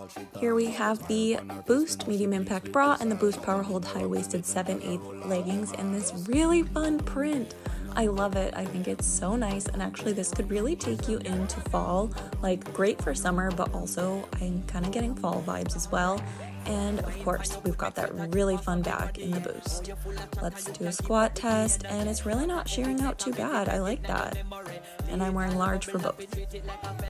Here we have the Boost Medium Impact Bra and the Boost Power Hold High-Waisted 7/8 leggings in this really fun print. I love it. I think it's so nice, and actually this could really take you into fall, like great for summer, but also I'm kind of getting fall vibes as well. And of course, we've got that really fun back in the Boost. Let's do a squat test, and it's really not shearing out too bad. I like that. And I'm wearing large for both.